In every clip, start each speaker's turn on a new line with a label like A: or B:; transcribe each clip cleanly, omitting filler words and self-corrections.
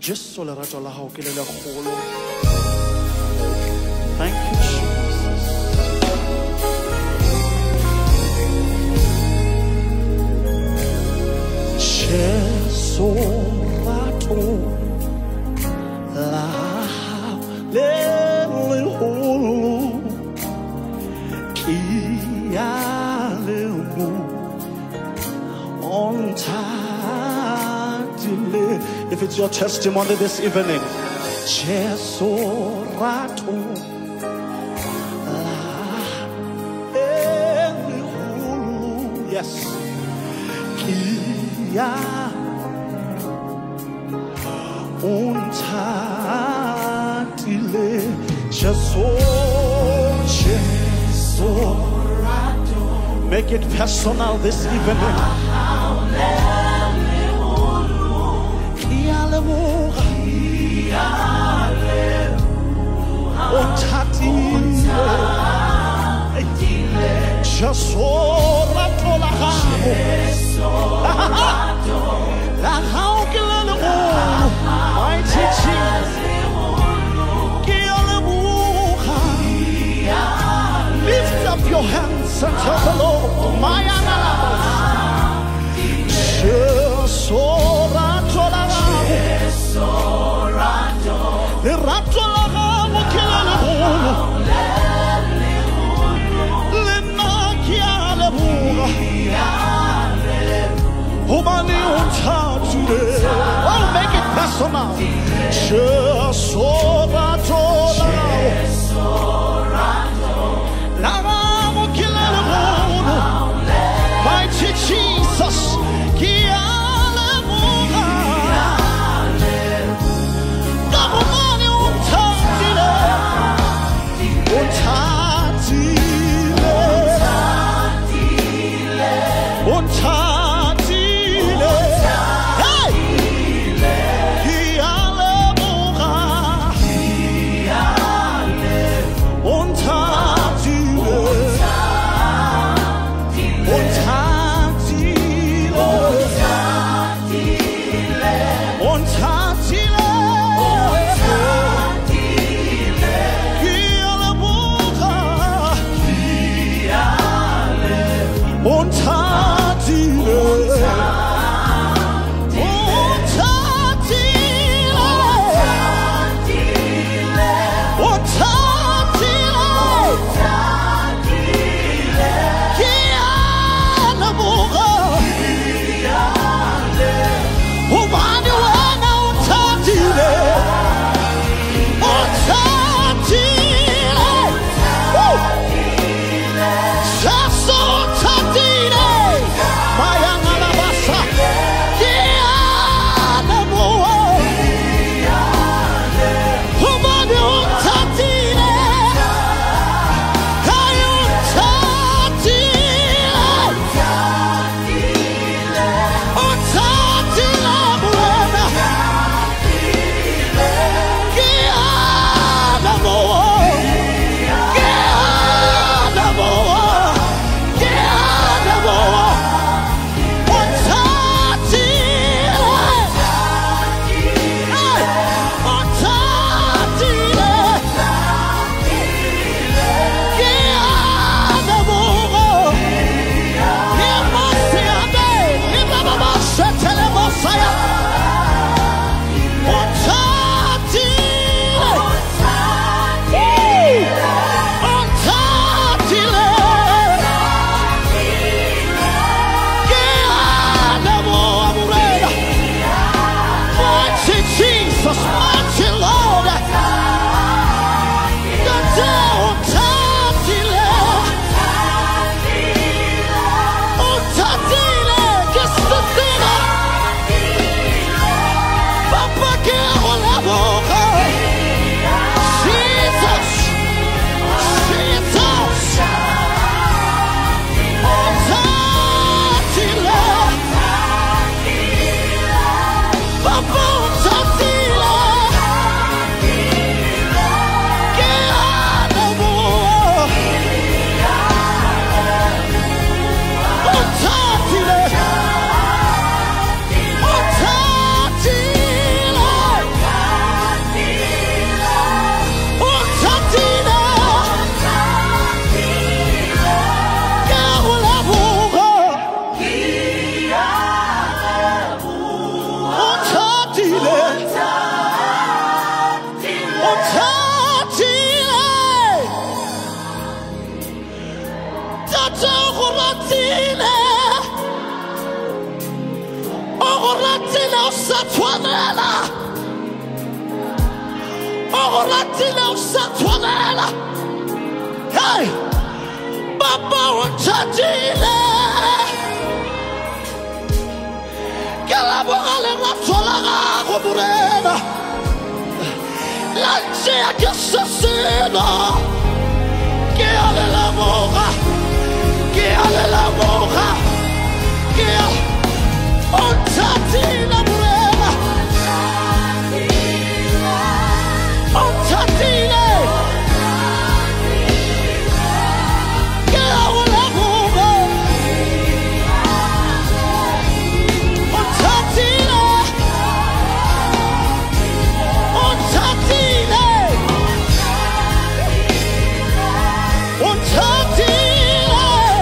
A: Jesu lerato la hao ke le legolo. Thank you, Jesus. Jesu lerato la hao le legolo. Kia le mu Onthatile. If it's your testimony this evening, Jesu rato la elihulu. Yes. Kia Onthatile. Jesu rato. Make it personal this evening. Onthatile, Jesu rato la hao ke le legolo, mighty Jesus. Ke a leboga. Lift up your hands and tell the Lord, my analabas. Jesu rato la le rato la hao ke le legolo. Oh, make it personal. Jesu rato la hao ke le legolo. Mighty Jesus, ke a leboga. Kamomane Onthatile, Onthatile, Onthatile. Hey! Ke a leboga. Onthatile, Onthatile, Onthatile. Ke a leboga. Onthatile, Onthatile usatshwanela. Onthatile usatshwanela. Hey, Papa Onthatile. Ke la boga lerato la gago morena. La ntsea ke se seno. Ke a le leboga. Ke a le leboga. Ke a Onthatile morena. Onthatile. Ke a go leboga. Onthatile. Onthatile. Onthatile.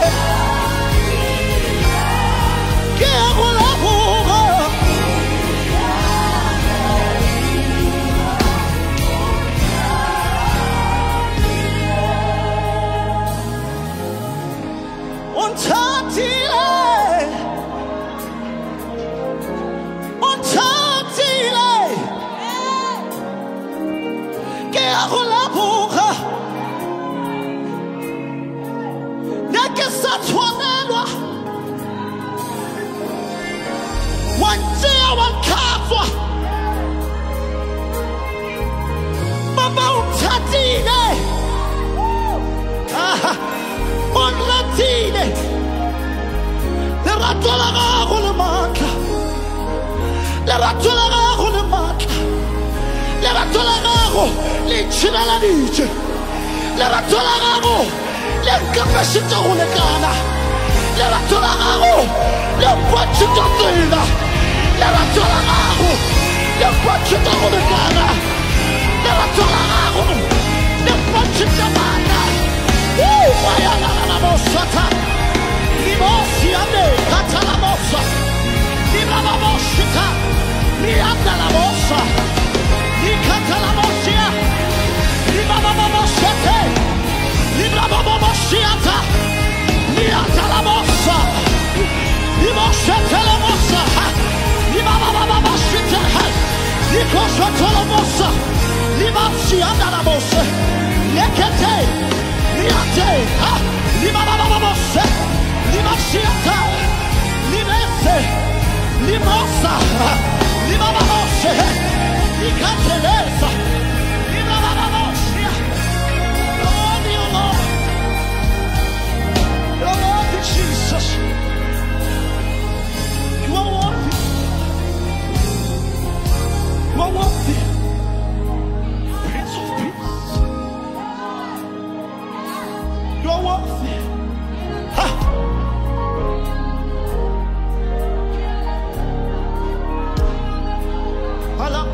A: Ke a go leboga. Onthatile. Onthatile. Ke a go leboga. Ne ke sa tshwanelwa. Wa ntsea wa nkhatswa. Papa Onthatile. Onthatile. Lerato la gago le maatla. Lerato la gago le maatla. Lerato la gago le itshireleditše. Lerato la gago le nkapešitše go lekana. Lerato la gago le mpatšitše tsela. Lerato la gago le mpatšitše go lekana. Lerato la gago le mpatšitše bana. Mayalalamosata. Limosiane katalamosa. Librabamoshita. Liandalamosa. Likatalamosia. Librababamosete. Librababamosiata. Liandalamosa. Limoshetelamosa. Libababamosita. Likosotolamosa. Limasiandalamosa. Lekete. Liate. Libababamose. Limasiata. Limese. Limosa. Libabamose. Likatelesa. Libababamosia. Lord, you Lord. You're worthy, Jesus. You are worthy. You are worthy. Prince of Peace. You are worthy. Ha! Allah.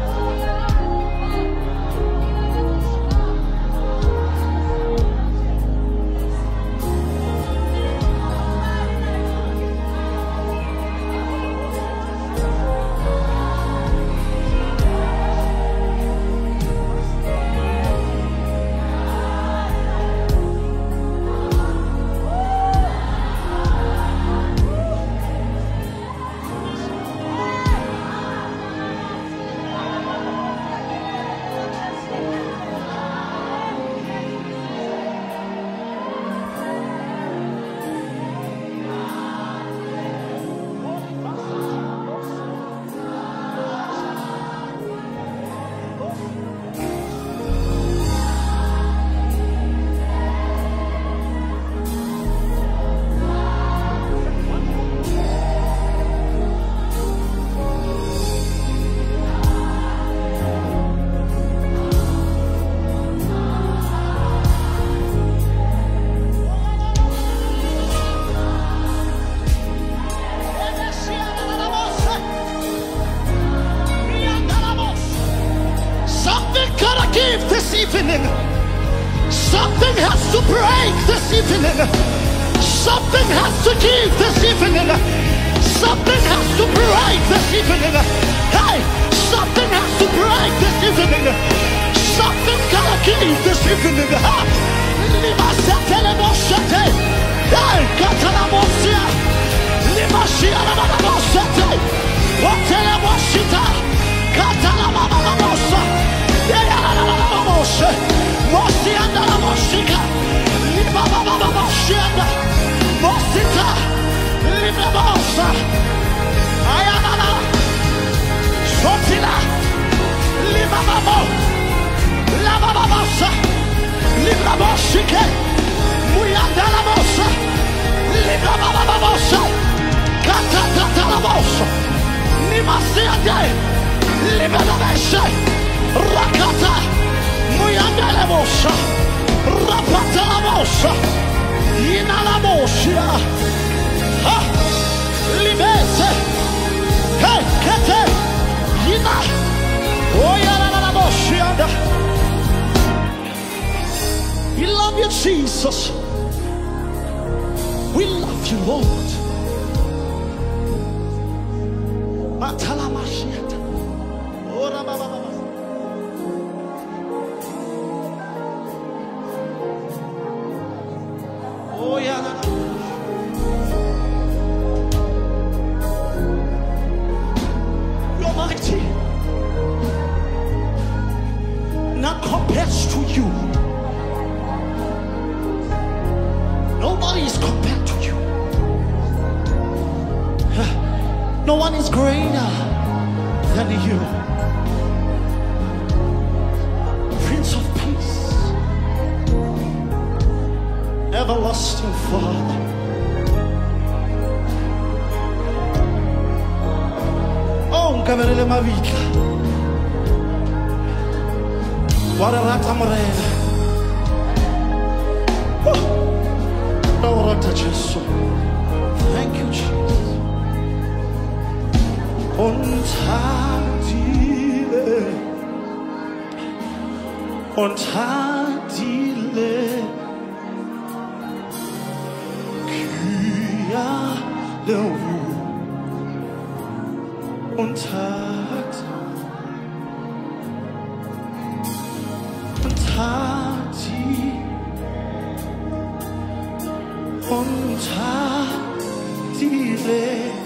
A: evening. Something has to break this evening. Something has to give this evening. Something has to break this evening. Hey, something has to break this evening. Something gotta give this evening. Thapelo M. Hey, Katalamosia. Limashia. Whatever. Moshianda, Mosita, Librabosa, Ayana, Sotila, Libababo, Lababasa, Librabosike, Muyanda Labosa, Librababosa, Katatalabosa, Nimasiande, Libabasha, Rakata, Muyanda Labosa, Rapata Labosa, Yina Labosia, Ha, Libese, Hey, Kete, Yina, Oyana Labosia. We love you, Jesus. We love you, Lord. Matalamashiata. Ora baba baba. Oh yeah. You're mighty. Not compared to you. Nobody is compared to you. No one is greater than you. Prince of Peace, everlasting Father. Oh, Gabriele Mavica. What a rata morena. Thank you, Jesus. Onthatile, Onthatile, Kia lewu, Onthatile.